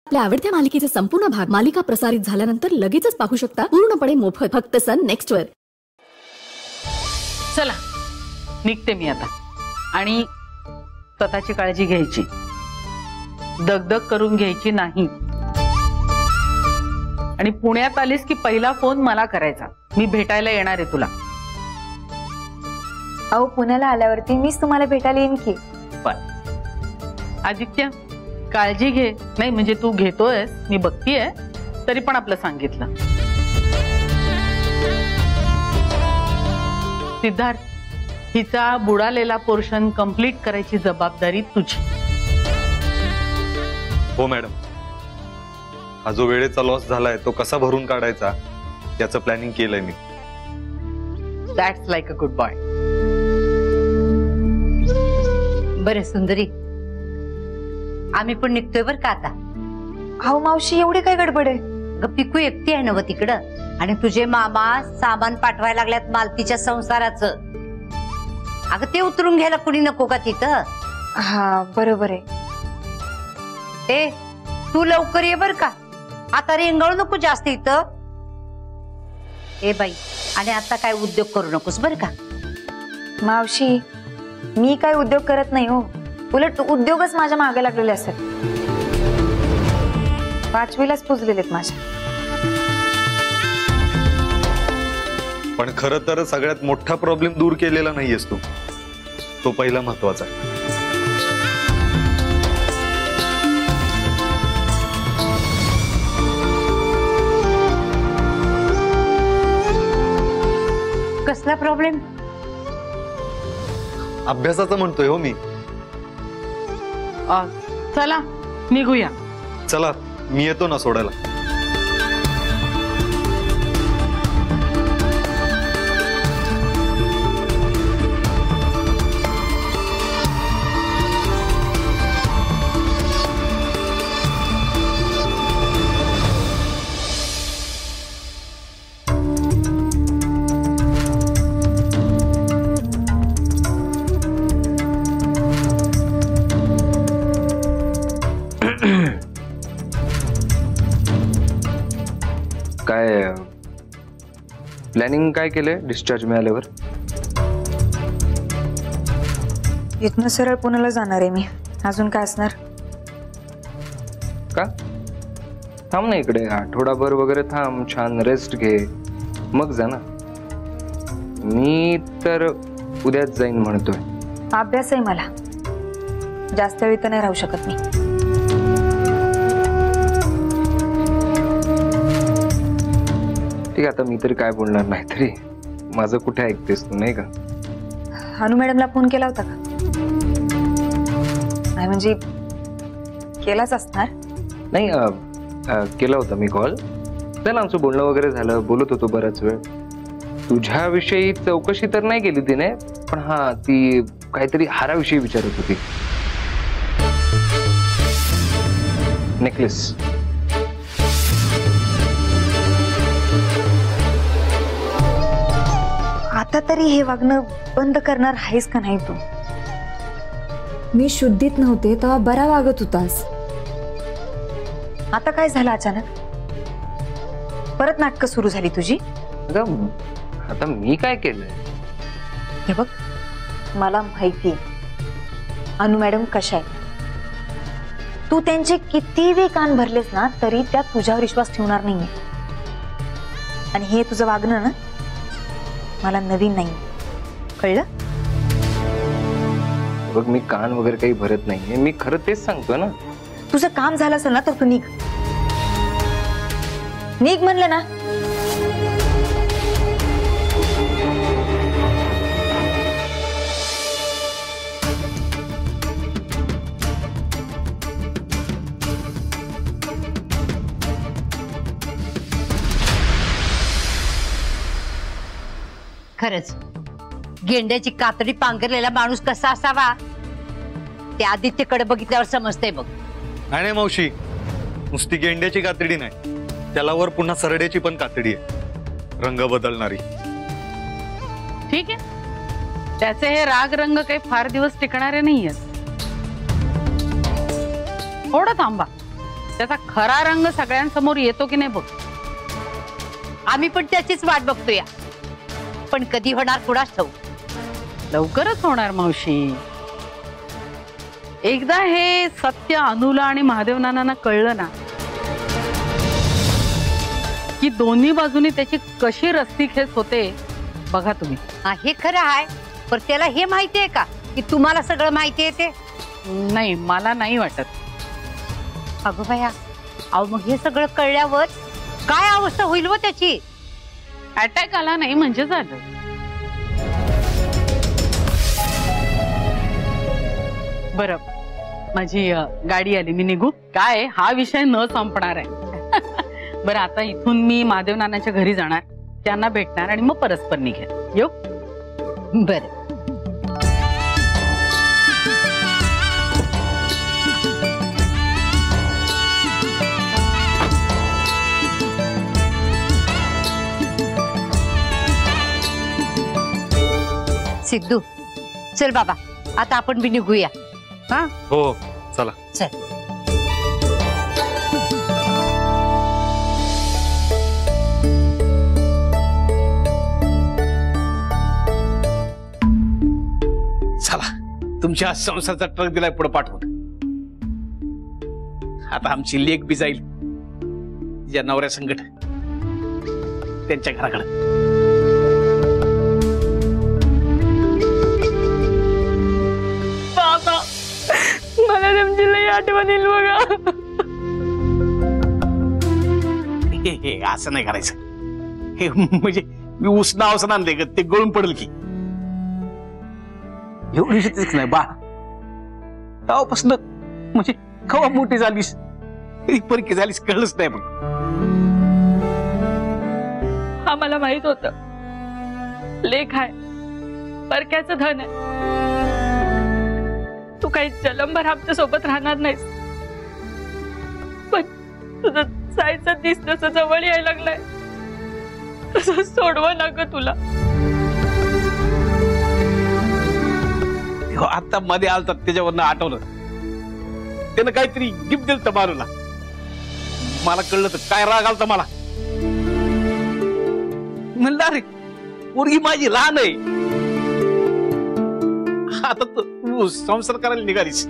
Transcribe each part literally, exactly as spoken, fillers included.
आपल्या आवडत्या मालिकेचे संपूर्ण भाग मालिका प्रसारित झाल्यानंतर लगेचच पाहू शकता पूर्णपणे मोफत फक्त सन नेक्स्ट वर। चला निघते मी आता आणि स्वतःची काळजी घ्यायची, दगदग करून घ्यायची नाही। आणि पुण्यात आलीस की पहिला फोन मला करायचा, मी भेटायला येणार आहे तुला। अहो पुण्याला आल्यावरती मीच तुम्हाला भेटायला येईन की। पण आदित्य काळजी घे, नाही म्हणजे तू घेतोयस मी बघतीये, तरी पण आपलं सांगितलं। सिद्धार्थ, हिचा बुडालेला पोर्शन कंप्लीट करायची जबाबदारी तुझी। हो मॅडम, हा जो वेळेचा लॉस झालाय तो कसा भरून काढायचा याचं प्लॅनिंग केलंय मी। That's like a good boy. बरे सुंदरी, आम्ही पण निघतोय बर का आता। अहो मावशी एवढी काय गडबड आहे? ग पिकू एकटी आहे नव तिकडं, आणि तुझे मामा सामान पाठवायला लागल्यात मालतीच्या संसाराचं। अगं ते उतरून घ्यायला कुणी नको का तिथं? हा बरोबर आहे। ए तू लवकर ये बर का, आता रेंगाळू नको जास्त इथं। ए बाई, आणि आता काय उद्योग करू नकोस बर का। मावशी मी काय उद्योग करत नाही हो, उलट उद्योगच माझ्या मागे लागलेले असतात। पाचवीलाच पुजलेलेत माझ्या। पण खरं तर सगळ्यात मोठा प्रॉब्लेम दूर केलेला नाहीयेस तू, तो पहिला महत्वाचा आहे। कसला प्रॉब्लेम? अभ्यासाचा म्हणतोय हो मी। चला निघूया। चला मी येतो ना सोडायला। काय प्लॅनिंग काय केलंय डिस्चार्ज मिळाल्यावर? इथनं सरळ पुण्याला जाणार आहे मी, अजून काय असणार? का थांब ना इकडे, आठवडाभर वगैरे थांब, छान रेस्ट घे, मग जा ना। मी तर उद्याच जाईन म्हणतोय। अभ्यास आहे मला, जास्त वेळ तर नाही राहू शकत मी। ठीक आहे, आता मी तरी काय बोलणार नाही, तरी माझं कुठे ऐकतेस तू, नाही का? अनु मॅडमला फोन केला होता का? नाही म्हणजे केलाच असणार। नाही केला होता मी कॉल, चल आमचं बोलणं वगैरे झालं, बोलत होतो बराच वेळ। तुझ्याविषयी चौकशी तर नाही केली तिने, पण हा ती काहीतरी हाराविषयी विचारत होती। नेकलेस। आता तरी हे वागणं बंद करणार आहेस का नाही तू? मी शुद्धीत नव्हते तेव्हा बरा वागत होतास, आता काय झालं अचानक? परत नाटकं सुरू झाली तुझी? आता मी काय केलंय? हे बघ, मला माहिती अनु मॅडम कशा आहेत, तू त्यांचे कितीही कान भरलेस ना तरी त्या तुझ्यावर विश्वास ठेवणार नाहीये। आणि हे तुझं वागणं ना मला नवीन नाही, कळलं? बघ मी कान वगैरे काही भरत नाहीये, मी खरं तेच सांगतो ना। तुझं काम झालं असेल ना तर तू निघ, निघ म्हणलं ना। खरंच गेंड्याची कातडी पांघरलेला माणूस कसा असावा ते आदित्यकडे बघितल्यावर समजतंय बघ। नाही मावशी, नुसती गेंड्याची कातडी नाही, त्याला वर पुन्हा सरड्याची पण कातडी आहे, रंग बदलणारी। ठीक आहे, त्याचे हे राग रंग काही फार दिवस टिकणारे नाहीयेत, थोडं थांबा, त्याचा खरा रंग सगळ्यांसमोर येतो की नाही बघ. आम्ही पण त्याचीच वाट बघतोय, पण कधी होणार कुणास ठाऊक. लवकरच होणार मावशी. एकदा हे सत्य अनुला आणि महादेव नानांना कळलं ना की दोन्ही बाजूनी त्याची कशी रस्सीखेच होते बघा तुम्ही. हा, हे खरं आहे, पण त्याला हे माहितीये का की तुम्हाला सगळं माहिती आहे ते? नाही, मला नाही वाटत. अगं बाया, अहो मग हे सगळं कळल्यावर काय अवस्था होईल व त्याची? अटॅक आला नाही म्हणजे झालं. बरं, माझी अ, गाडी आली, मी निघू. काय हा विषय न संपणार आहे. बरं, आता इथून मी महादेव नानाच्या घरी जाणार, त्यांना भेटणार आणि मग परस्पर निघेल. येऊ? बरं. सिद्धू, चल बाबा, आता आपण बी निघूया. हा, हो चला. चल. चला, तुमच्या संसाराचा ट्रक दिलाय पुढे पाठवून. आता आमची लेक बी जाईल या नवऱ्या संकट त्यांच्या घराकडे. मला तुमची लई आठवण येईल बघा. हे हे असं नाही करायचं. हे म्हणजे मी उसना अवसन आणले ग, ते गळून पडेल की. एवढी शेतीच नाही बा, तेव्हापासून म्हणजे कवा मोठी झालीस कधी परकी झालीस कळलंच नाही. मग आम्हाला माहित होत लेख आहे, परक्याचं धन आहे. तू काही जलमभर आमच्या सोबत राहणार नाहीस, पण तुझं जायचं दिस जसं जवळ यायला लागलाय तसं सोडवं ना ग तुला. आता मध्ये आलतात त्याच्यावरनं आठवलं, त्यानं काहीतरी गिफ्ट दिलं तर मारूला. मला कळलं तर काय राग आलता मला. म्हणलं अरे पोरगी माझी लहान आहे, आता तू संसार करायला निघालीस,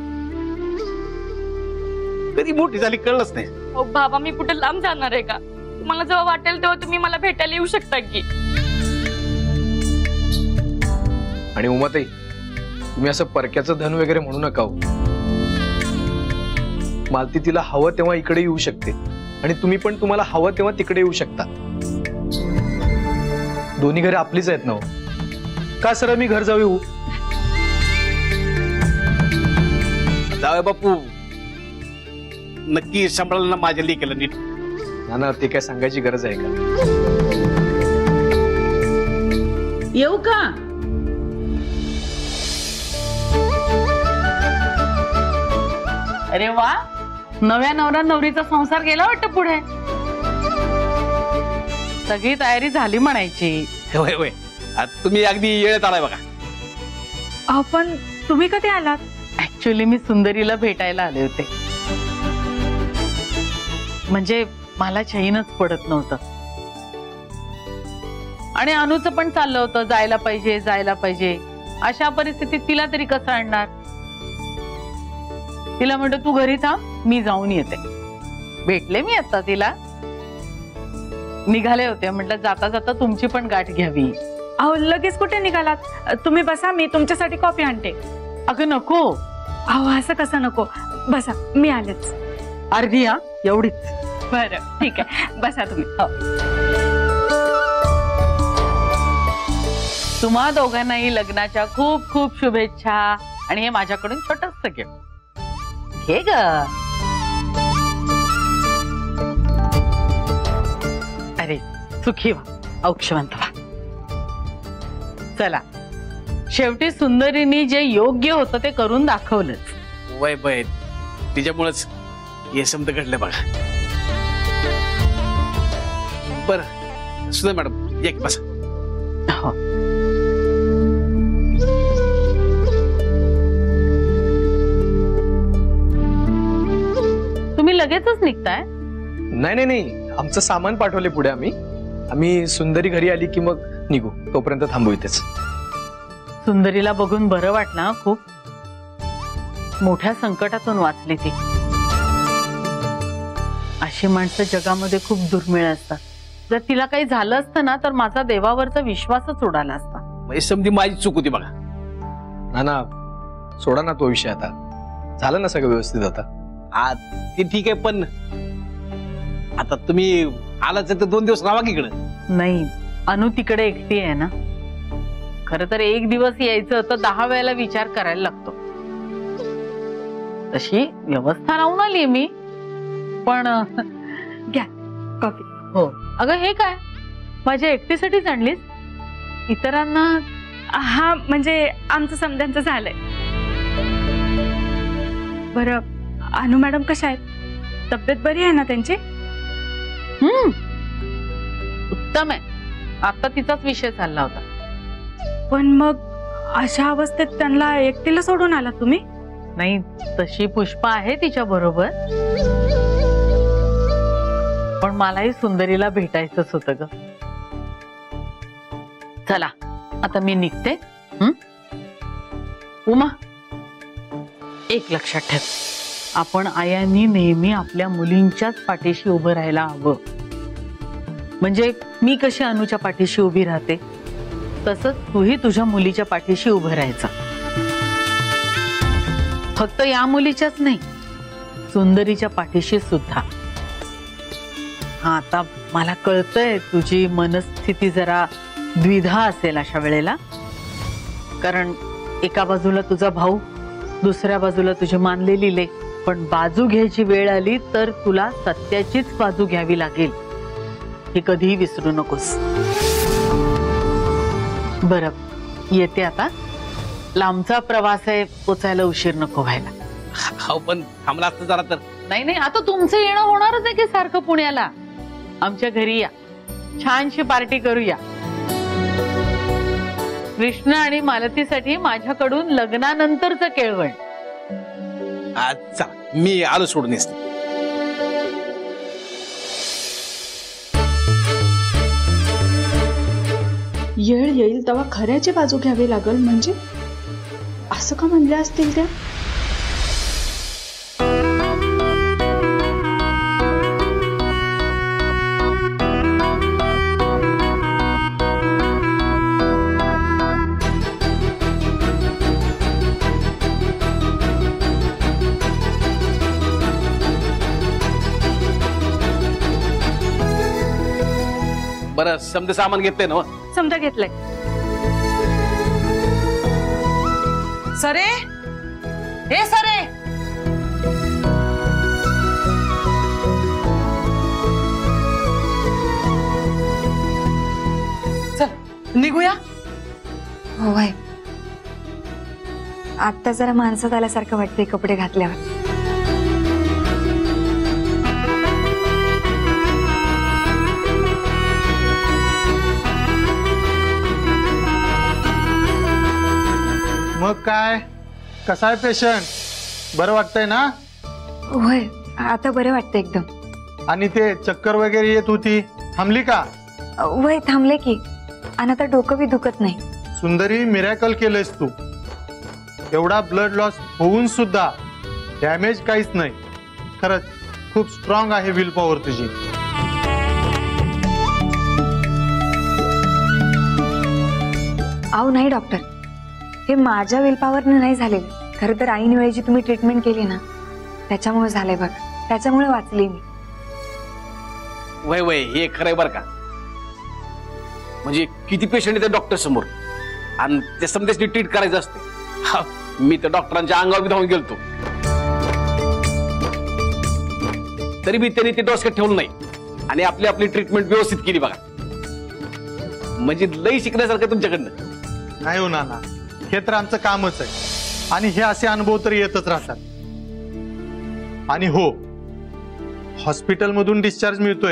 कधी मोठी झाली कळलंच नाही. ओ बाबा, मी कुठे लांब जाणार आहे का? तुम्हाला जेव्हा वाटेल तेव्हा तुम्ही मला भेटायला येऊ शकता की. आणि उमाताई, तुम्ही असं परक्याचं धन वगैरे म्हणू नका हो. मालती तिला हवं तेव्हा इकडे येऊ शकते आणि तुम्ही पण तुम्हाला हवं तेव्हा तिकडे येऊ शकता. दोन्ही घरे आपलीच आहेत ना हो. का सर मी घर जाऊ येऊ? जाऊया बापू, नक्की सांभाळलं ना माझ्या लेकीला नीट? ना ना, ते काय सांगायची गरज आहे का? येऊ का? अरे वा, नव्या नवरा नवरीचा संसार गेला वाटतं पुढे. सगळी तयारी झाली म्हणायची. होय होय, आता तुम्ही अगदी येळेत आलाय बघा. आपण तुम्ही कधी आलात? ऍक्च्युली मी सुंदरीला भेटायला आले होते. म्हणजे मला चैनच पडत नव्हतं आणि अनुचं पण चाललं होतं जायला पाहिजे जायला पाहिजे. अशा परिस्थितीत तिला तरी कसं आणणार? तिला म्हणतो तू घरी थांब, मी जाऊन येते. भेटले मी आता तिला, निघाले होते. म्हटलं जाता जाता तुमची पण गाठ घ्यावी. अहो लगेच कुठे निघालात? तुम्ही बसा, मी तुमच्यासाठी कॉफी आणते. अगं नको. अहो असं कसं नको, बसा, मी आलेच. अर्धी हा, एवढीच. बरं ठीक आहे, बसा तुम्ही. तुम्हा दोघांनाही लग्नाच्या खूप खूप शुभेच्छा आणि हे माझ्याकडून छोटंसं गिफ्ट. हे ग, अरे सुखी व्हा, औक्षवंत व्हा. चला, शेवटी सुंदरीनी जे योग्य होतं ते करून दाखवलंच. वय वय, तिच्यामुळेच हे समज घडलं बघा. बरं सुद्धा मॅडम, एक बसा. हो. तुम्ही लगेच लगेचच निघताय? नाही नाही नाही, आमचं सामान पाठवले पुढे. आम्ही आम्ही सुंदरी घरी आली की मग निघू, तोपर्यंत थांबू इथेच. सुंदरीला बघून बरं वाटलं. खूप मोठ्या संकटातून वाचली ती. अशी माणसं जगामध्ये खूप दुर्मिळ असतात. जर तिला काही झालं असतं ना तर माझा देवावरचा विश्वासच उडाला असता. म्हणजे समधी माझी चूक होती बघा. ना ना, सोडा ना तो विषय. आता झालं ना सगळं व्यवस्थित. आता आ, ते ठीक आहे, पण आता तुम्ही आलाच तर दोन दिवस राहा की इकडं. नाही, अनु तिकडे एकटी आहे ना. खर तर एक दिवस यायचं तर दहा वेळेला विचार करायला लागतो. तशी व्यवस्था लावून आली मी, पण घ्या कॉफी. हो. अगं हे काय, माझ्या एकटीसाठीच आणलीस? इतरांना? हा म्हणजे आमचं समध्यांचं झालंय. बरं, अनु मॅडम कशा आहेत? तब्येत बरी आहे ना त्यांची? हम्म, उत्तम आहे. आता तिचाच विषय चालला होता. पण मग अशा अवस्थेत त्यांना एकटीला सोडून आला तुम्ही? नाही, तशी पुष्पा आहे तिच्या बरोबर, पण मलाही सुंदरीला भेटायचंच होतं ग. चला आता मी निघते. हं? उमा, एक लक्षात ठेव, आपण आयांनी नेहमी आपल्या मुलींच्याच पाठीशी उभं राहायला हवं. म्हणजे मी कशी अनुच्या पाठीशी उभी राहते तसंच तूही तुझ्या मुलीच्या पाठीशी उभं राहायचं. फक्त या मुलीच्याच नाही, सुंदरीच्या पाठीशी सुद्धा. हा, आता मला कळतंय तुझी मनस्थिती जरा द्विधा असेल अशा वेळेला, कारण एका बाजूला तुझा भाऊ, दुसऱ्या बाजूला तुझी मानलेली लेक. पण बाजू घ्यायची वेळ आली तर तुला सत्याचीच बाजू घ्यावी लागेल, हे कधीही विसरू नकोस. बरं, येते आता. लांबचा प्रवास आहे, पोचायला उशीर नको व्हायला. हो, पण थांबला असतं जरा तर. नाही नाही, आता तुमचं येणं होणारच आहे की सारखं पुण्याला. आमच्या घरी या, छानशी पार्टी करूया. कृष्ण आणि मालतीसाठी माझ्याकडून लग्नानंतरचं केळवण. अच्छा, मी आलो सोडून येस. येळ येईल तेव्हा खऱ्याची बाजू घ्यावी लागल म्हणजे असं का म्हणल्या असतील त्या? बरं, समजा सामान घेतलंय ना? समजा घेतलंय. सरे, हे सरे, चल निघूया. हो बाई, आता जरा माणसात आल्यासारखं वाटतंय कपडे घातल्यावर. मग काय, कसा आहे पेशंट? बरं वाटतंय ना? होय, आता बरं वाटतं एकदम. आणि ते चक्कर वगैरे येत होती, थांबली का? वय थांबले की, आणि आता डोकं बी दुखत नाही. सुंदरी, मिरॅकल केलंयस तू. एवढा ब्लड लॉस होऊन सुद्धा डॅमेज काहीच नाही. खरंच खूप स्ट्रॉंग आहे विल पॉवर तुझी. अहो नाही डॉक्टर, हे माझ्या विल पॉवरने नाही झालेलं. खरं तर आईने वेळेची तुम्ही ट्रीटमेंट केली ना, त्याच्यामुळे झालंय बघ. त्याच्यामुळे वाचली मी. वय वय, हे खरंय बरं का. म्हणजे किती पेशंट येते डॉक्टर समोर आणि ते समजाच ट्रीट करायचं असते. हा, मी तर डॉक्टरांच्या अंगावर धावून गेलतो, तरी मी त्यांनी ते डोसक्यात ठेवलं नाही आणि आपली आपली ट्रीटमेंट व्यवस्थित केली बघा. म्हणजे लई शिकण्यासारखं तुमच्याकडनं. नाही हो नाना, हे तर आमचं कामच आहे आणि हे असे अनुभव तर येतच राहतात. आणि हो, हॉस्पिटलमधून डिस्चार्ज मिळतोय,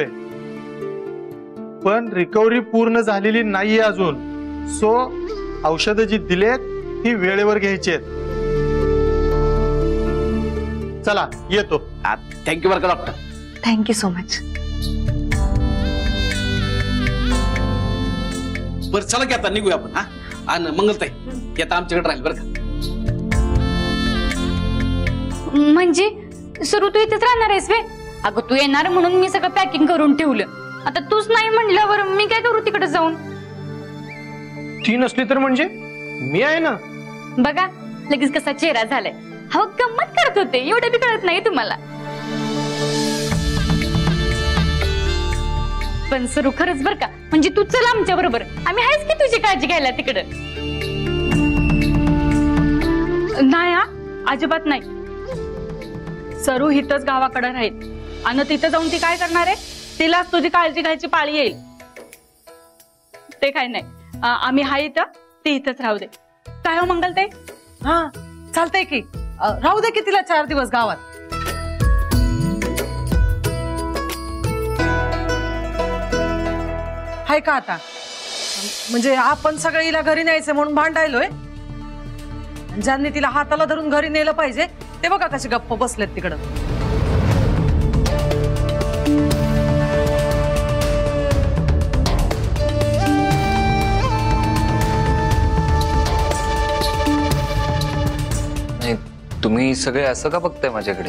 पण रिकव्हरी पूर्ण झालेली नाहीये अजून. सो औषधं जी दिलेत ती वेळेवर घ्यायची आहेत. चला येतो. थँक्यू बरं का डॉक्टर. Thank you so much. बरं चला की आता निघूया आपण. हा आणि मंगलताई की आता आमच्याकडे राहील बरं का. म्हणजे सुरू तू इथेच राहणार आहेस वे? अगं तू येणार म्हणून मी सगळं पॅकिंग करून ठेवलं. आता तूच नाही म्हणल्यावर मी काय करू तिकडे जाऊन? ती नसली तर म्हणजे मी आहे ना. बघा लगेच कसा चेहरा झालाय. हा गंमत करत होते, एवढं बी कळत नाही तुम्हाला. पण सुरू खरंच बर का, म्हणजे तू चल आमच्या बरोबर. आम्ही आहेच की तुझी काळजी घ्यायला तिकडं. नाही हा अजिबात नाही. सरू हिथच गावाकडे राहील आणि तिथं जाऊन ती काय करणार आहे? तिलाच तुझी काळजी घ्यायची पाळी येईल. ते काय नाही, आम्ही हाय इथं, ती इथंच राहू दे. काय हो मंगलताई? हा चालतंय की, राहू दे की तिला चार दिवस गावात. हाय का आता? म्हणजे आपण सगळे हिला घरी न्यायचं म्हणून भांडायलोय. ज्यांनी तिला हाताला धरून घरी नेलं पाहिजे ते बघा कसे गप्प बसलेत तिकडं. नाही तुम्ही सगळे असं का बघताय माझ्याकडे?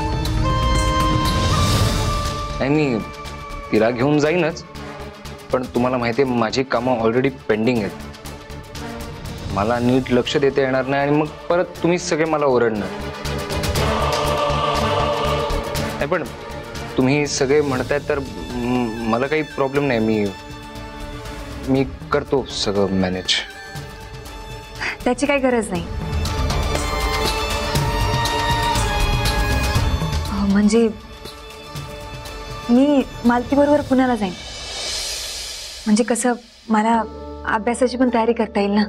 नाही मी तिला घेऊन जाईनच, पण तुम्हाला माहिती आहे माझी कामं ऑलरेडी पेंडिंग आहेत. मला नीट लक्ष देता येणार नाही आणि मग परत तुम्ही सगळे मला ओरडणार. नाही पण तुम्ही सगळे म्हणताय तर मला काही प्रॉब्लेम नाही. मी मी करतो सगळं मॅनेज. त्याची काही गरज नाही. म्हणजे मी मालती बरोबर पुण्याला जाईन. म्हणजे कसं मला अभ्यासाची पण तयारी करता येईल ना.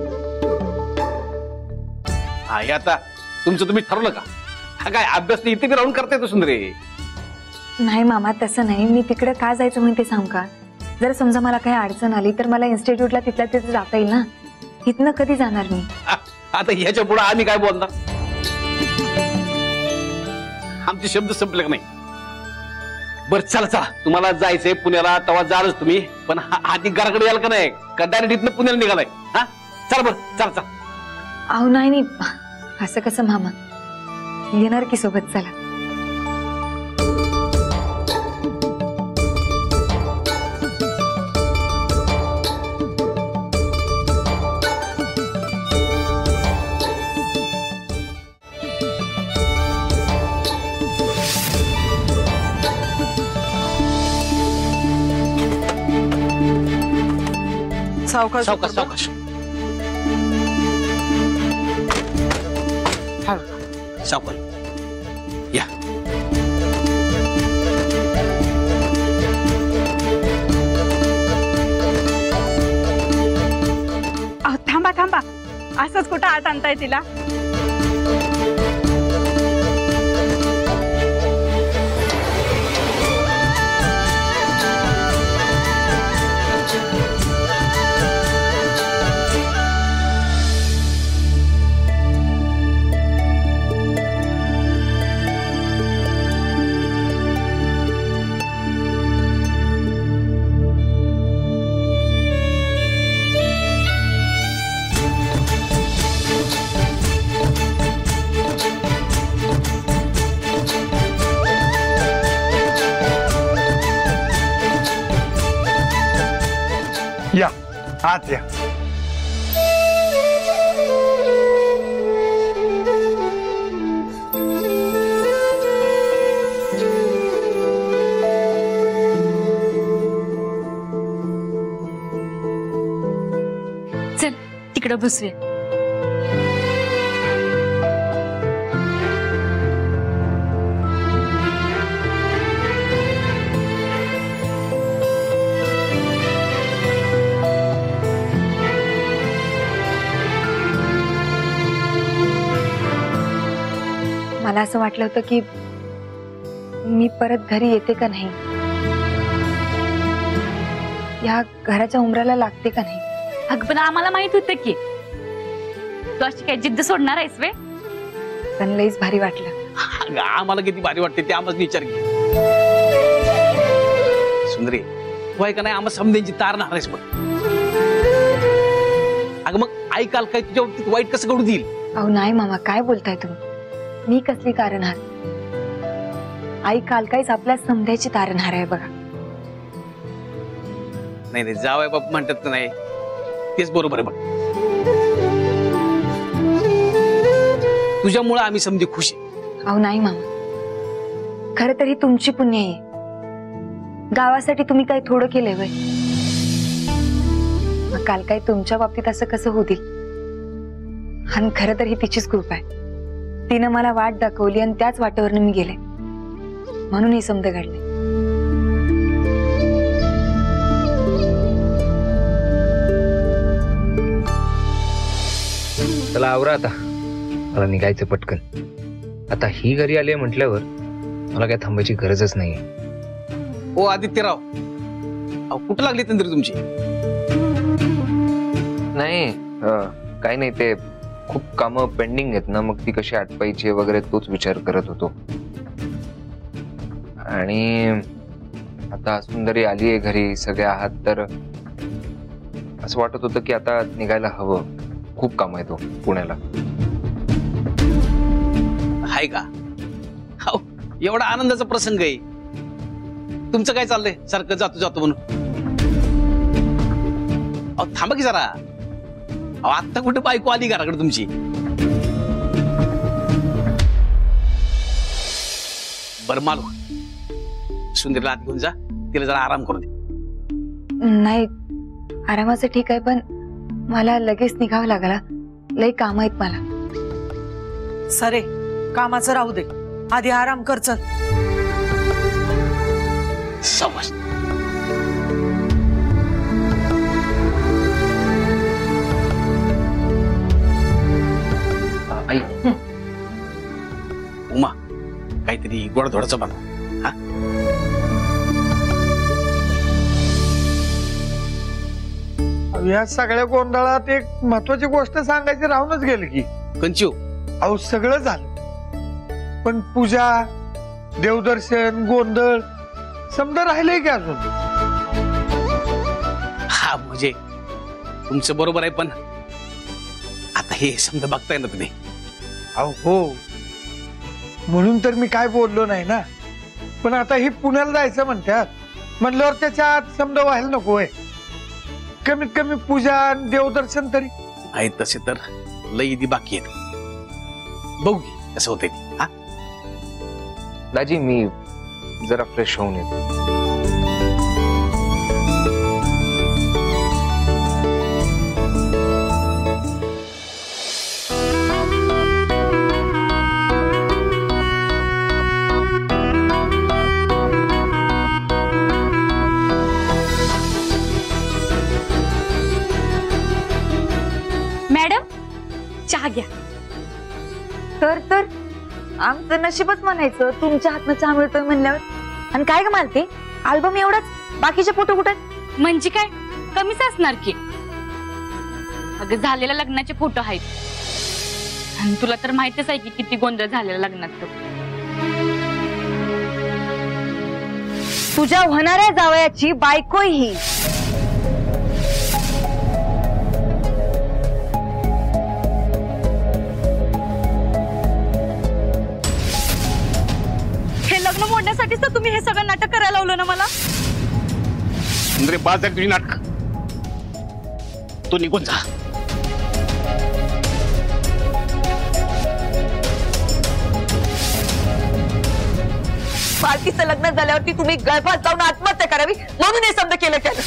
हा हे आता तुमचं तुम्ही ठरवलं का? हा काय अभ्यास इथे बी राहून करताय तो सुंदरे? नाही मामा तसं नाही. मी तिकडे का जायचं म्हणते सांग का? जर समजा मला काही अडचण आली तर मला इन्स्टिट्यूटला तिथल्या तिथे जाता येईल ना. इथनं कधी जाणार मी? आता ह्याच्या पुढे आम्ही काय बोलणार? आमचे शब्द संपले का नाही? बर चला चला, तुम्हाला जायचंय पुण्याला तेव्हा जालच तुम्ही. पण आधी घराकडे याल का नाही? का डायरेक्ट इथनं पुण्याला निघालाय? हा चला बर चला चला. अहो नाही नाही असं कसं मामा, येणार की सोबत. चला सावकाश सावकाश सावकाश सावकाश या. थांबा थांबा, असंच कुठं आत आणताय तिला? या आत या. चल तिकडं बसूया. मला असं वाटलं होतं की मी परत घरी येते का नाही, या घराच्या उंबराला लागते का नाही. अगं पण आम्हाला माहित होतं की तू अशी काय जिद्द सोडणार आहेस वे. पण लईच भारी वाटलं. अगं, आम्हाला किती भारी वाटते ते आम्हाला विचार घे. सुंदरी तू आहे का नाही आम्हाला समजायची तार नारायच बघ. अगं मग आई काल काय तुझ्या बाबतीत वाईट कसं घडू देईल? अहो नाही मामा, काय बोलताय तुम्ही? मी कसली तारणहार? आई काल काहीच आपल्या समजायची तारणहार आहे बघा. नाही नाही जावय बाप म्हणतात का नाही तेच बरोबर आहे बघ. तुझ्यामुळे आम्ही समजे खुश आहे. अहो नाही मामा, खर तरी तुमची पुण्य आहे. गावासाठी तुम्ही काही थोडं केलंय वय. मग काल काय तुमच्या बाबतीत असं कसं होतील? आणि खरं तर ही तिचीच कृपा आहे. तिनं मला वाट दाखवली आणि त्याच वाटेवरनं मी गेले, म्हणून हे समज घडले. चला आवरा आता, मला निघायचं पटकन. आता ही घरी आली म्हटल्यावर मला काय थांबायची गरजच नाहीये. ओ आदित्यराव, अहो कुठं लागली तंद्री तुमची? नाही काही नाही, ते खूप कामं पेंडिंग आहेत ना, मग ती कशी आटपायची वगैरे तोच विचार करत होतो. आणि आता सुंदरी आली आहे घरी, सगळे आहात, तर असं वाटत होतं की आता निघायला हवं. खूप काम आहे तो पुण्याला. हाय का? हो, एवढा आनंदाचा प्रसंग आहे. तुमचं काय चाललंय सारखं जातो जातो म्हणून? अहो थांबा की जरा. अहो आत्ता कुठे बायको आली घराकडे तुमची? बरं मालू सुंदरीला आत घेऊन जा, तिला जरा आराम करू दे. नाही आरामाचं ठीक आहे, पण मला लगेच निघावं लागला. लई काम आहेत मला. सरे कामाचं राहू दे, आधी आराम कर चल. समज आई. उमा काहीतरी गोडधोडाचं बनव. हा या सगळ्या गोंधळात एक महत्वाची गोष्ट सांगायची राहूनच गेली की कंचू. अहो सगळं झालं, पण पूजा, देवदर्शन, गोंधळ समजा राहिलंय की अजून? हा म्हणजे तुमचं बरोबर आहे, पण आता हे समजा बघताय ना तुम्ही. अहो हो, म्हणून तर मी काय बोललो नाही ना. पण आता ही पुण्याला जायचं म्हणतात म्हणल्यावर त्याच्या आत समजा व्हायला नकोय. कमीत कमी पूजा देवदर्शन तरी आहे. तसे तर लई दी बाकी आहेत. बघू कसं होतंय. हा दाजी मी जरा फ्रेश होऊन येतो. मॅडम चहा घ्या. तर तर आमचं नशीबच म्हणायचं, तुमच्या हातनं चहा मिळतोय म्हणल्यावर. आणि काय ग मालते, अल्बम एवढाच, बाकीचे फोटो कुठे? म्हणजे काय कमीच असणार की? अगं झालेल्या लग्नाचे फोटो आहेत, आणि तुला तर माहितीच आहे की किती गोंधळ झालेला लग्नात. तुझ्या होणाऱ्या जावयाची बायको ही. हे लग्न मोडण्यासाठीच तर तुम्ही हे सगळं नाटक करायला लावलं ना मला. सुंदरी बाज आहे तुझी नाटक. तू निघून जा. पार्टीचं लग्न झाल्यावरती तुम्ही गर्भात जाऊन आत्महत्या करावी म्हणून हे समजा केलं त्यानं.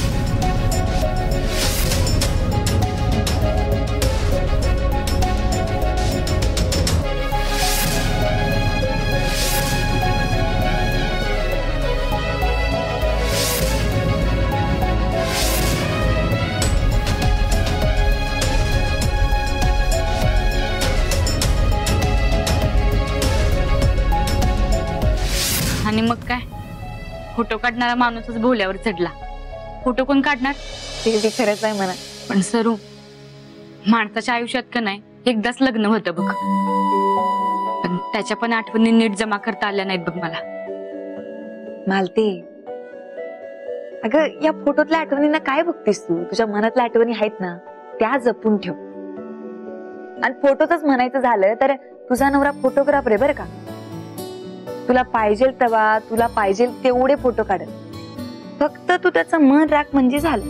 आणि मग काय, फोटो काढणारा माणूसच भोल्यावर चढला. फोटो कोण काढणार? ते बी खरंच आहे म्हणा. पण सरू, माणसाच्या आयुष्यात का नाही एकदाच लग्न होतं बघ, पण त्याच्या पण आठवणी नीट जमा करता आल्या नाहीत बघ मला. मालती, अगं या फोटोतल्या आठवणींना काय बघतीस तू? तुझ्या मनातल्या आठवणी आहेत ना, त्या जपून ठेव. आणि फोटोच म्हणायचं झालं तर तुझा नवरा फोटोग्राफर आहे बरं का. तुला पाहिजे तेव्हा तुला पाहिजे तेवढे फोटो काढत, फक्त तू त्याचं मन राख म्हणजे झालं.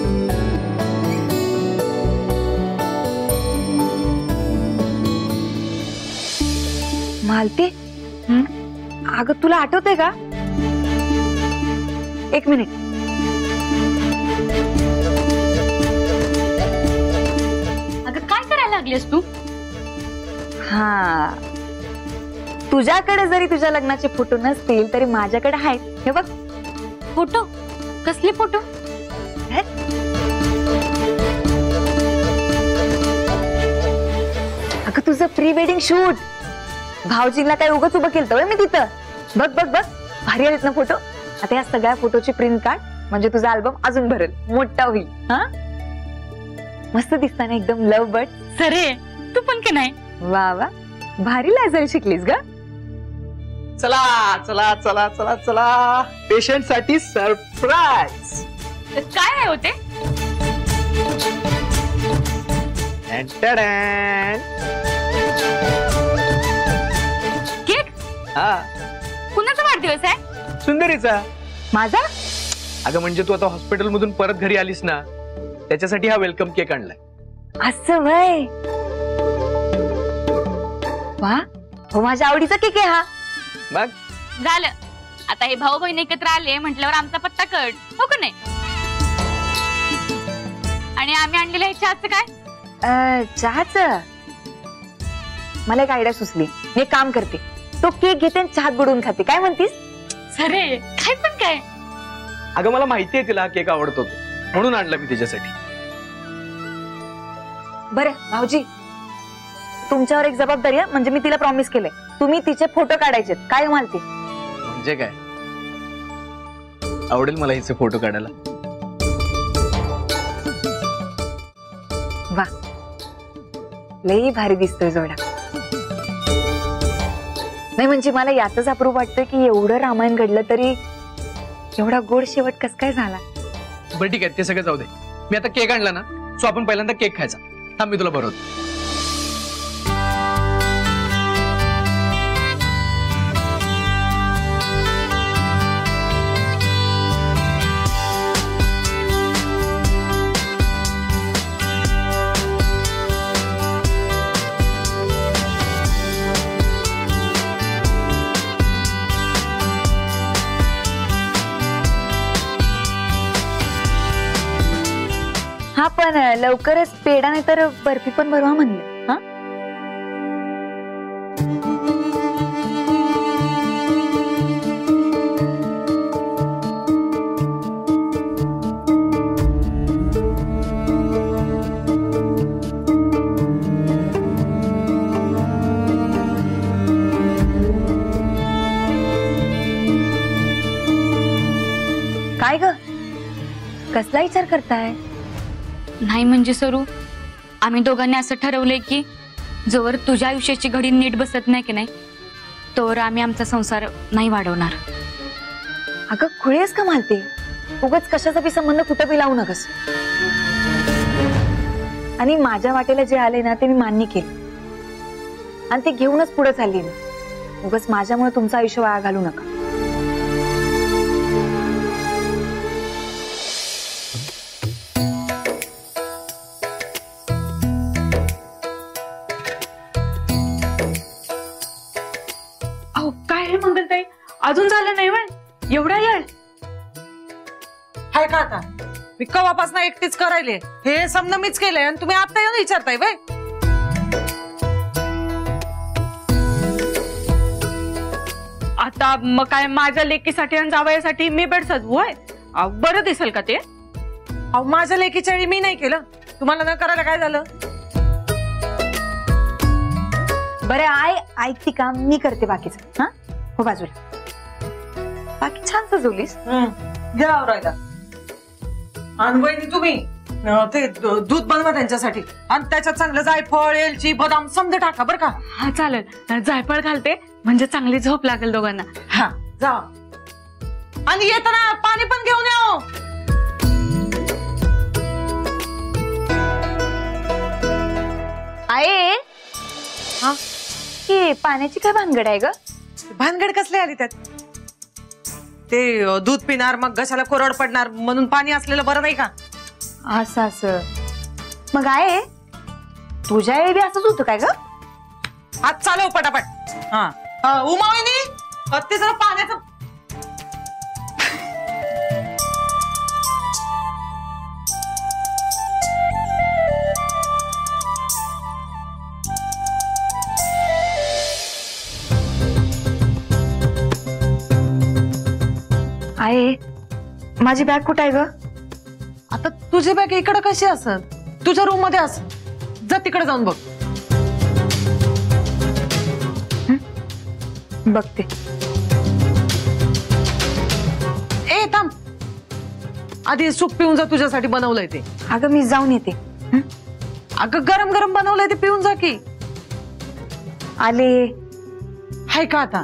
मालती, अगं तुला आठवतंय का? एक मिनिट. अगं काय करायला लागलीस तू? हा, तुझ्याकडे जरी तुझ्या लग्नाचे फोटो नसतील तरी माझ्याकडे आहेत. हे बघ. फोटो? कसले फोटो? अगं तुझं प्री वेडिंग शूट. भाऊजींना काय उगाच उभं केलं मी तिथं. बघ बघ बघ, भारी आलेत ना फोटो. आता या सगळ्या फोटोची प्रिंट काढ, म्हणजे तुझा अल्बम अजून भरेल, मोठा होईल. हा, मस्त दिसताना एकदम लव बर्ड. सरे तू पण की नाही? वा वा, भारी लाजायला शिकलीस ग. चला चला चला चला चला, पेशंट साठी सरप्राईज. काय आहे होते? केक? हा, कुणाचा वाढदिवस आहे? सुंदरीचा. माझा? अगं म्हणजे तू आता हॉस्पिटल मधून परत घरी आलीस ना, त्याच्यासाठी हा वेलकम केक आणलाय. असं वय? वा, हो माझ्या आवडीचा केक आहे हा. मग झालं, आता हे भाऊ बहीण एकत्र आले म्हटल्यावर आमचा पत्ता कळ, हो का नाही? आणि आम्ही आणलेलं हे चहाचं काय? चहाच? मला एक आयडिया सुचली. मी एक काम करते, तो केक घेते आणि चहात बुडवून खाते. काय म्हणतीस? सरे काय पण काय? अगं मला माहितीये तिला हा केक आवडतो, म्हणून आणला मी तिच्यासाठी. बरं भाऊजी, तुमच्यावर एक जबाबदारी आहे. म्हणजे मी तिला प्रॉमिस केलंय, तुम्ही तिचे फोटो काढायचे. काय मालती? म्हणजे काय? आवडेल मला हिचे फोटो काढायला. वा, लई भारी दिसतोय जोडा. नाही म्हणजे मला यातच अप्रूप वाटतं की एवढं रामायण घडलं तरी एवढा गोड शेवट कस काय झाला. बरं ठीक आहे, ते सगळं जाऊ दे. मी आता केक आणला ना, सो आपण पहिल्यांदा केक खायचा. थांब मी तुला बरोबर. हा पण लवकरच पेढा नाही तर बर्फी पण भरवा म्हणलं. हा, काय ग, कसला विचार करताय? नाही म्हणजे सरू, आम्ही दोघांनी असं ठरवलंय की जोवर तुझ्या आयुष्याची घडी नीट बसत नाही की नाही, तोवर आम्ही आमचा संसार नाही वाढवणार. अगं खुळीस का मालते? उगाच कशाचा बी संबंध कुठं बी लावू नकस. आणि माझ्या वाटेला जे आले ना ते मी मान्य केलं आणि ते घेऊनच पुढे चालली मी. उगाच माझ्यामुळे तुमचं आयुष्य वाया घालू नका. अजून झालं नाही वय? एवढा येळ हाय का? आता मी कवापासून एकटीच करायले, हे समजा मीच केलंय आणि तुम्ही आता येऊन विचारताय वय? आता मग काय माझ्या लेकीसाठी आणि जावयासाठी मी बेड सजवू आहे? बरं दिसेल का ते? अहो माझ्या लेकीच्या वेळी मी नाही केलं, तुम्हाला न करायला काय झालं? बरं आय ऐकते का, मी करते बाकीचं. हा हो बाजूला. बाकी छान सजवलीस. घ्या आवरायला. आणि वहिनी तुम्ही अं, ते द- दूध बनवा त्यांच्यासाठी आणि त्याच्यात चांगलं जायफळ एलची बदाम समजे टाका बरं का. हा चालेल, जायफळ घालते म्हणजे चांगली झोप लागेल दोघांना. हा जा आणि येताना पाणी पण घेऊन या हो. आहे हा ही पाण्याची काय भानगड आहे ग? भानगड कसले आली त्यात? ते अं, दूध पिणार मग घशाला कोरड पडणार म्हणून पाणी असलेलं बरं नाही का? असं असं मग आहे तुझ्या वेळी असंच होतं काय ग? आज चालव पटापट. हा अं, उमा वहिनी अं, ते जरा पाण्याचं. आहे माझी बॅग कुठे आहे ग? आता तुझी बॅग इकडे कशी असत? तुझ्या रूम मध्ये अस. जा तिकडे जाऊन बघ. बघते. ए थांब, आधी सूप पिऊन जा, तुझ्यासाठी बनवलंय ते. अगं मी जाऊन येते. अगं गरम गरम बनवलंय ते पिऊन जा की. आले. हाय का आता?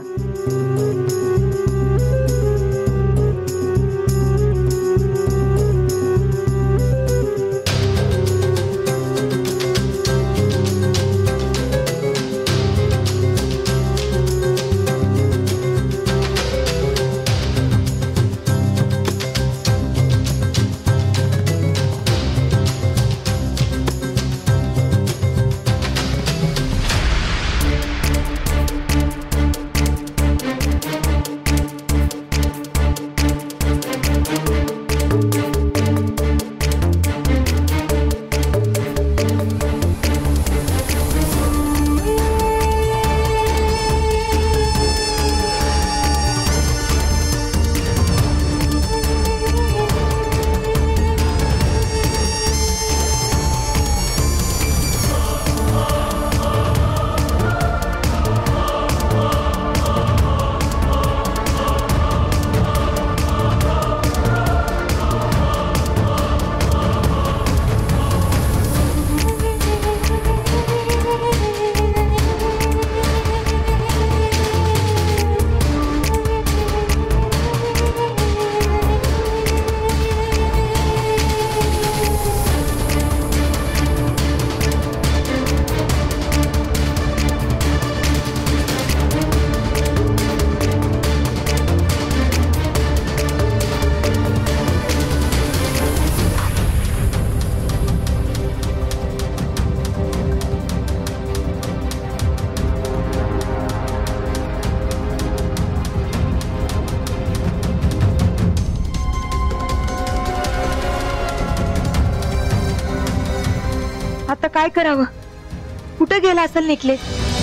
आता काय करावं? कुठे गेला असेल नेकलेस?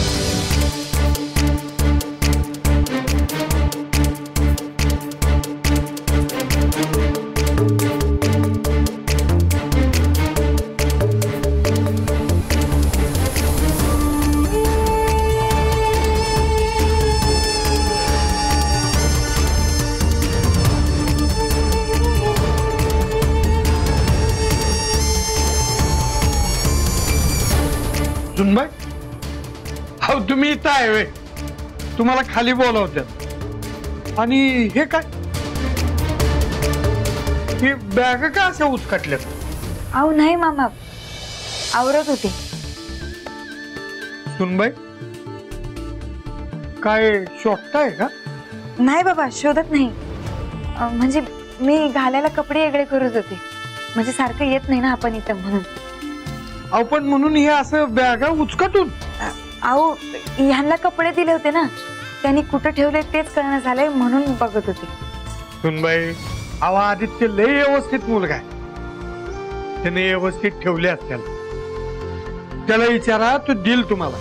सुनबाई, अहो तुम्ही इथं आहे वे, तुम्हाला खाली बोलावतात. आणि हे काय, हे बॅग का अशा उचकटल्यात? अहो नाही मामा, आवरत होते. सुनबाई, काय शोधताय का? नाही बाबा, शोधत नाही. अं, म्हणजे मी घालायला कपडे वेगळे करत होते. म्हणजे सारखं येत नाही ना आपण इथं, म्हणून. अहो पण म्हणून हे असं बॅगा उचकटून? अहो ह्यांना कपडे दिले होते ना, त्यांनी कुठं ठेवले तेच कळणं झालंय, म्हणून बघत होते. सुनबाई, अहो आदित्य लय व्यवस्थित मुलगा आहे, त्याने व्यवस्थित ठेवले असतील. त्याला विचारा, तो दिल तुम्हाला.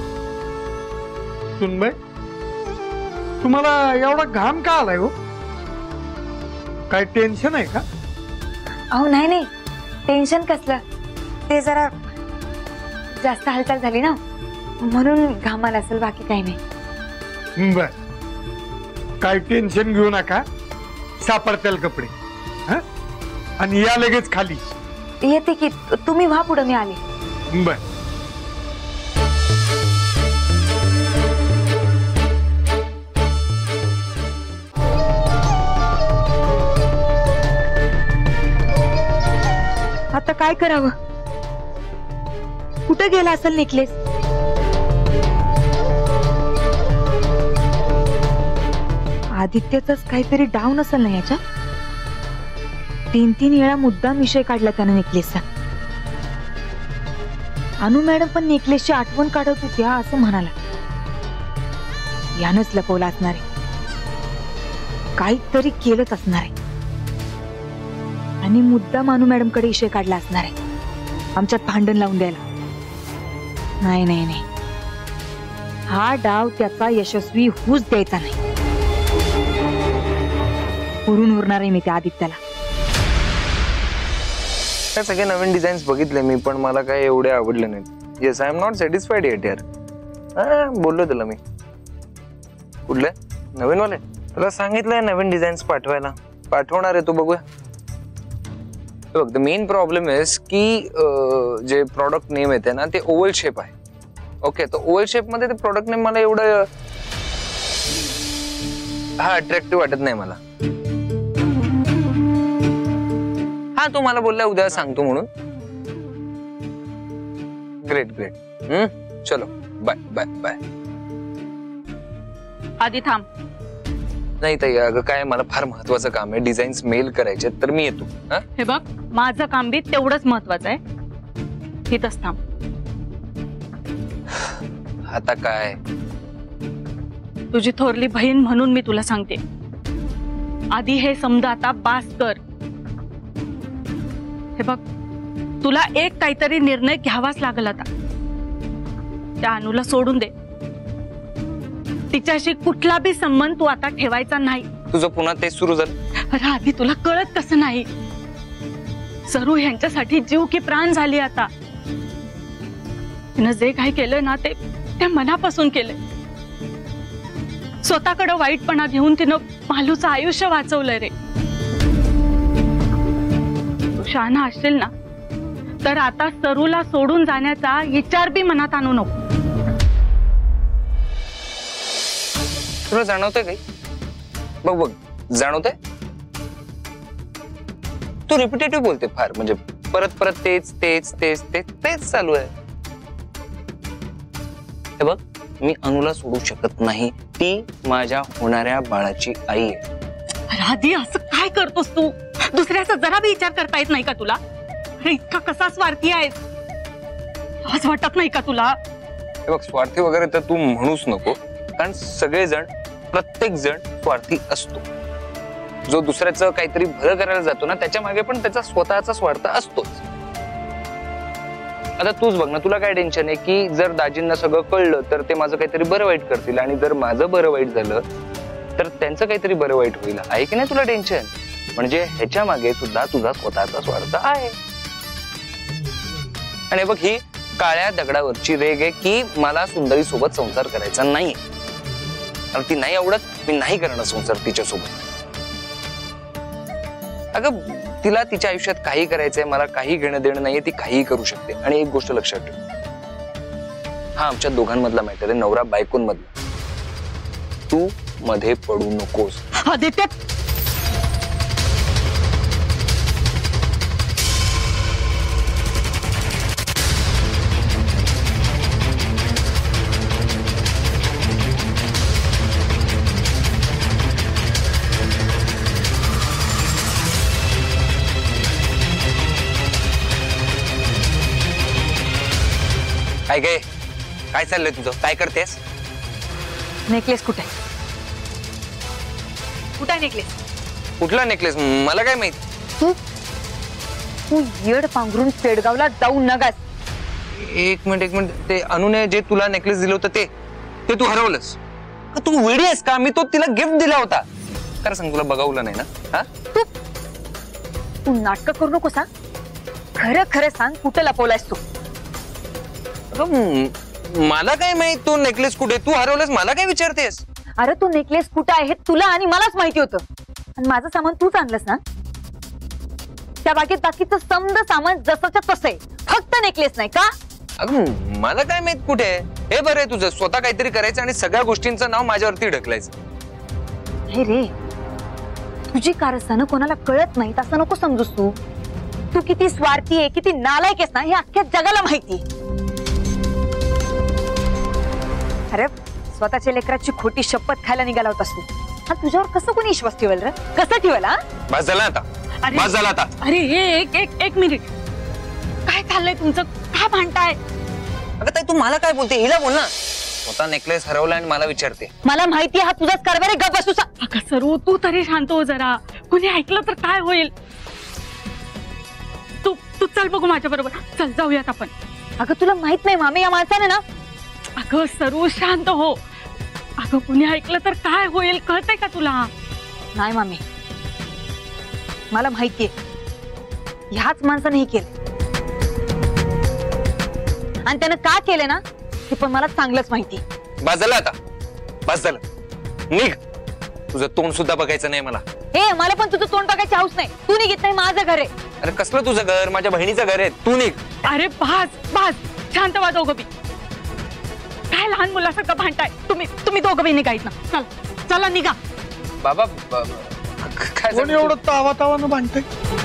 सुनबाई, तुम्हाला एवढा घाम का आलाय हो? काय टेन्शन आहे का? अहो नाही नाही, टेन्शन कसलं, ते जरा जास्त हालचाल झाली ना, म्हणून घामाला असेल, बाकी काही नाही. बर, काय टेन्शन घेऊ नका, सापडतील कपडे. हा? आणि या लगेच खाली, येते की तुम्ही व्हा पुढे, मी आले. बर. आता काय करावं? कुठे गेला असेल नेकलेस? आदित्यच काहीतरी डाऊन असेल ना याच्या. तीन तीन वेळा मुद्दाम विषय काढला त्यानं नेकलेसचा. अनु मॅडम पण नेकलेसची आठवण काढत होत्या असं म्हणाला. यानंच लपवला असणार आहे, काहीतरी केलंच असणार आहे आणि मुद्दाम अनु मॅडम कडे विषय काढला असणार आहे आमच्यात भांडण लावून द्यायला. नाही नाही नाही, हा डाव त्याचा यशस्वी होऊच द्यायचा नाही. पुरून उरणार आहे मी त्या आदित्याला. त्या सगळे नवीन डिझाईन्स बघितले मी, पण मला काय एवढे आवडले नाहीत. Yes, I am not satisfied yet यार. हा बोललो तुला मी. कुठले नवीन वाले? तुला सांगितलंय नवीन डिझाईन्स पाठवायला. पाठवणार आहे तू, बघूया. बघ, द मेन प्रॉब्लेम इज की जे प्रॉडक्ट नेम येते ना ते ओव्हल शेप आहे. ओके, तर ओव्हल शेप मध्ये ते प्रॉडक्ट नेम मला एवढं हा अट्रॅक्टिव्ह वाटत नाही मला. हा तो मला बोलला उद्या सांगतो म्हणून. Great great. हम्म, चलो बाय बाय बाय. आधी थांब. नाही ताई, अगं काय मला फार महत्वाचं काम आहे. डिझाईन्स मेल करायचे, तर मी येतो. हे बघ, माझं काम बी तेवढंच महत्वाचं आहे. इथंच थांब. आता काय? तुझी थोरली बहीण म्हणून मी तुला सांगते, आधी हे समज आता बास कर. हे बघ, तुला एक काहीतरी निर्णय घ्यावाच लागल आता. त्या अनुला सोडून दे. तिच्याशी कुठला बी संबंध तू आता ठेवायचा नाही. तुझं पुन्हा तेच सुरू झालं? अरे आधी तुला कळत कसं नाही? सरू यांच्यासाठी जीव की प्राण झाली आता. तिनं जे काही केलं ना ते ते मनापासून केलंय. स्वतःकडे वाईटपणा घेऊन तिनं मालूचं आयुष्य वाचवलंय रे. तू शहाणा असशील ना तर आता सरूला सोडून जाण्याचा विचार बी मनात आणू नको. तुला जाणवतंय काही? बघ बघ, जाणवतंय? तू रिपिटेटिव्ह बोलते फार, म्हणजे परत परत तेच तेच तेच तेच तेच चालू आहे. हे बघ, मी अनुला सोडू शकत नाही. ती माझ्या होणाऱ्या बाळाची आई आहे. आधी असं काय करतोस तू? दुसऱ्याचा जरा बी विचार करता येत नाही का तुला? अरे इतका कसा स्वार्थी आहेस? आज वाटत नाही का तुला? हे बघ, स्वार्थी वगैरे तर तू म्हणूच नको, कारण सगळेजण, प्रत्येक जण स्वार्थी असतो. जो दुसऱ्याचं काहीतरी भलं करायला जातो ना, त्याच्या मागे पण त्याचा स्वतःचा स्वार्थ असतोच. आता तूच बघ ना, तुला काय टेन्शन आहे की जर दाजींना सगळं कळलं तर ते माझं काहीतरी बरं वाईट करतील, आणि जर माझं बरं वाईट झालं तर त्यांचं काहीतरी बरं वाईट होईल. आहे की नाही तुला टेन्शन? म्हणजे ह्याच्या मागे सुद्धा तुझा स्वतःचा स्वार्थ आहे. आणि बघ, ही काळ्या दगडावरची रेग आहे की मला सुंदरी सोबत संसार करायचा नाही. ती नाही आवडत, मी नाही करणार संसार तिच्या सोबत. अगं, तिला तिच्या आयुष्यात काही करायचंय, मला काही घेणं देणं नाहीये. ती काहीही करू शकते. आणि एक गोष्ट लक्षात ठेव, हा आमच्या दोघांमधला मॅटर आहे, नवरा बायकोंमधला. तू मध्ये पडू नकोस. आदित्य, काय काय काय चाललंय तुझं? काय करतेस? नेकलेस कुठे? कुठे आहे नेकलेस? कुठला नेकलेस? मला काय माहित. तू तू येड पांघरून पेडगावला जाऊ नगास. एक मिनिट एक मिनिट, ते अनुने जे तुला नेकलेस दिलं होतं ते ते तू हरवलंस का? तू वेडी आहेस का? मी तो तिला गिफ्ट दिला होता. खरं सांग, तुला बघावलं नाही ना? हा, तू तू नाटक करू नकोस. हा, खरं खरं सांग, कुठे लपवलायस तू? मला काय माहित तू नेकलेस कुठे? तू हरवलंस, मला काय विचारतेस? अरे तू नेकलेस कुठे आहे तुला आणि मलाच माहिती होतं, आणि माझं सामान तूच आणलंस ना. त्या बागेत बाकीचं समद सामान जसंच्या तसं आहे, फक्त नेकलेस नाही का? अगं मला काय माहित कुठे आहे हे. बरं आहे तुझं, स्वतः काहीतरी करायचं आणि सगळ्या गोष्टींचं नाव माझ्यावरती ढकलायचं. हे रे, तुझी कारस्थानं कोणाला कळत नाहीत असं नको समजूस तू. तू किती स्वार्थी आहे, किती नालायक आहेस ना हे अख्ख्या जगाला माहिती. अरे स्वतःच्या लेकराची खोटी शपथ खायला निघाला होतास तू. हा तुझ्यावर कसं कोणी विश्वास ठेवेल रे? कसं ठेवेल? हा बस झालं आता, बस झालं आता. अरे एक एक एक मिनिट, काय चाललंय तुमचं? काय भांडताय? अगं ताई तू मला काय बोलते, हिला बोल ना. स्वतः नेकलेस हरवला आणि मला विचारते. मला माहिती हा तुझाच कारभार आहे. गप बस तू. अगं सरू तू तरी शांत हो जरा, कुणी ऐकलं तर काय होईल? तू तू चल बघू माझ्या बरोबर, चल जाऊयात आपण. अगं तुला माहित नाही मामी या माणसाने ना. अगं सरू शांत हो. अगं कुणी ऐकलं तर काय होईल, कळतंय का तुला? नाही मामी, मला माहितीये ह्याच माणसाने हे केलं आणि त्यानं का केलं ना हे पण मला चांगलंच माहिती. बस झालं आता, बस झालं. निघ, तुझं तोंड सुद्धा बघायचं नाही मला. हे मला पण तुझं तोंड बघायची हौस नाही. तू निघत नाही, माझं घर आहे. अरे कसलं तुझं घर? माझ्या बहिणीचं घर आहे. तू निघ. अरे बास बास, शांत व्हा दोघं बी. काय लहान मुलासारखं भांडताय तुम्ही तुम्ही दोघं बी निघायच ना. चल चला निघा. बाबा काय कोण एवढं तावा तावानं भांडतंय?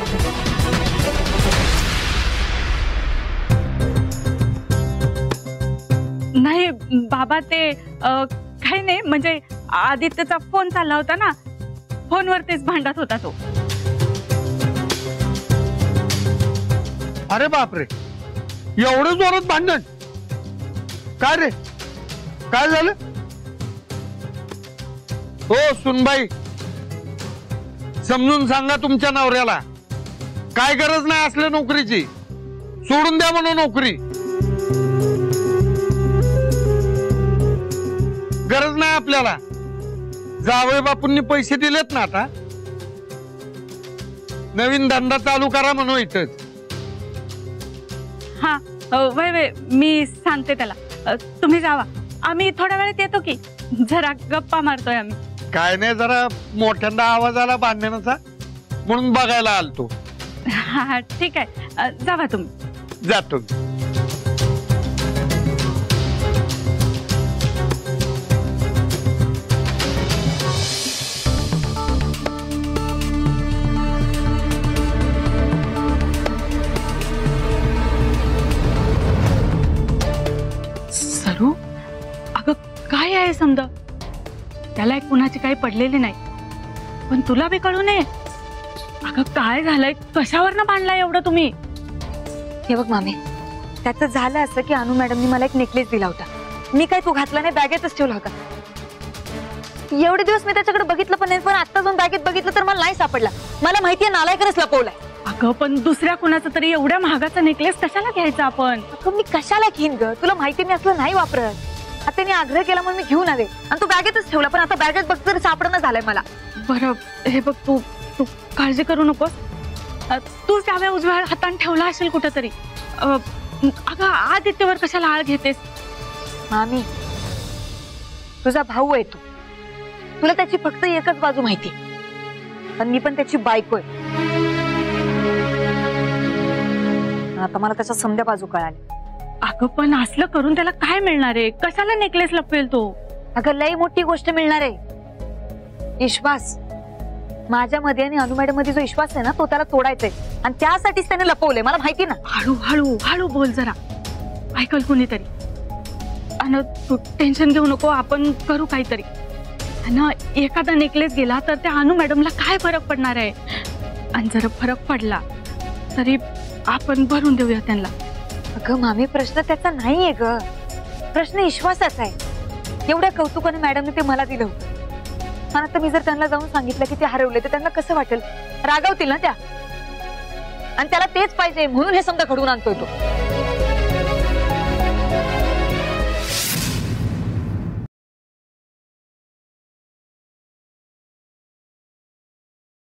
नाही बाबा ते काही नाही, म्हणजे आदित्यचा फोन चालला होता ना, फोनवरतीच भांडत होता तो. अरे बापरे, एवढं जोरात भांडण? काय रे, काय झालं? हो सुनबाई, समजून सांगा तुमच्या नवऱ्याला, काय गरज नाही असल्या नोकरीची. सोडून द्या म्हणून नोकरी. गरज नाही आपल्याला. जावई बापूंनी पैसे दिलेत ना, आता नवीन धंदा चालू करा म्हणून इथंच. हा वय वय, मी सांगते त्याला. तुम्ही जावा, आम्ही थोड्या वेळात येतो की. जरा गप्पा मारतोय आम्ही. काय नाही, जरा मोठ्यांदा आवाज आला भांडणाचा म्हणून बघायला आलतो. हा ठीक आहे, जावा तुम्ही. जातो. सरू, अगं काय आहे समजा, त्याला एक कुणाची काही पडलेली नाही, पण तुला बी कळू नये. अगं काय झालंय, कशावरनं भांडलाय एवढं तुम्ही? हे बघ मामी, त्याचं झालं असं की अनु मॅडमनी मला एक नेकलेस दिला होता. मी काय तो घातला नाही, बॅगेतच ठेवला होता. एवढे दिवस मी त्याच्याकडे बघितलं पण नाही, पण आता जाऊन बॅगेत बघितलं तर मला नाही सापडला. मला माहितीये नालायकच लपवलाय. अगं पण दुसऱ्या कुणाचा तरी एवढ्या महागाचा नेकलेस कशाला घ्यायचा आपण? अगं मी कशाला घेईन ग? तुला माहिती मी असलं नाही वापरत. आता त्यांनी आग्रह केला म्हणून मी घेऊन आले आणि तो बॅगेतच ठेवला, पण आता बॅगेत बघ तरी सापडणं झालंय मला. बरं हे बघ, तू तू काळजी करू नकोस. तू डाव्या उजव्या हाताने ठेवला असेल कुठेतरी. अगं आदित्यवर कशाला आळ घेतेस? मामी, तुझा भाऊ आहे तू, तुला त्याची फक्त एकच बाजू माहिती, पण मी पण त्याची बायको आहे. आता मला त्याच्या समध्या बाजू कळाली. अगं पण असलं करून त्याला काय मिळणार आहे? कशाला नेकलेस लपवेल तो? अगं लई मोठी गोष्ट मिळणार आहे, विश्वास. माझ्यामध्ये आणि अनु मॅडम मध्ये जो विश्वास आहे ना, तो त्याला तोडायचा आहे आणि त्यासाठीच त्याने लपवलंय, मला माहिती ना. हळू हळू हळू बोल जरा, ऐकल कुणीतरी. आणि तू टेन्शन घेऊ नको, आपण करू काहीतरी. आणि एखादा नेकलेस गेला तर त्या अनु मॅडमला काय फरक पडणार आहे? आणि जर फरक पडला तरी आपण भरून देऊया त्यांना. अगं मामी, प्रश्न त्याचा नाहीये ग, प्रश्न विश्वासाचा आहे. एवढ्या कौतुकाने मॅडमने ते मला दिलं होतं. आणि आता मी जर त्यांना जाऊन सांगितलं की ते हरवले तर त्यांना कसं वाटेल? रागावतील ना त्या. आणि त्याला तेच पाहिजे म्हणून हे समजा घडवून आणतोय तो.